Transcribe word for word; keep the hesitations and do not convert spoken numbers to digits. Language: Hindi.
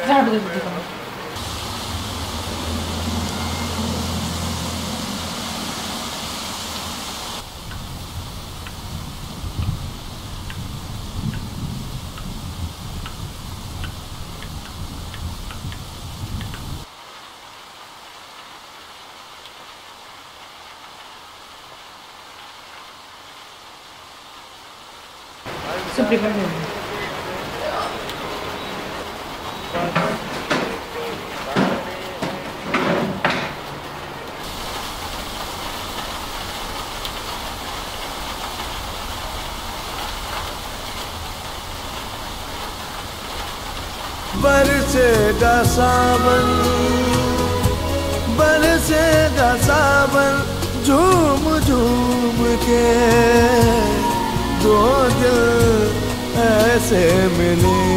झाड़ू दे दीदी को। सुप्रीमेंट है। बरसेगा सावन, बरसेगा सावन, झूम झूम के दो दिल ऐसे मिले